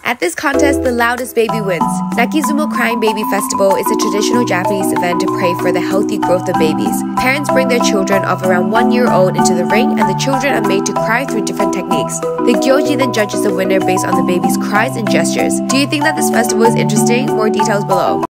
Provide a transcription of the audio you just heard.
At this contest, the loudest baby wins. Nakizumo Crying Baby Festival is a traditional Japanese event to pray for the healthy growth of babies. Parents bring their children of around 1 year old into the ring, and the children are made to cry through different techniques. The gyoji then judges the winner based on the baby's cries and gestures. Do you think that this festival is interesting? More details below.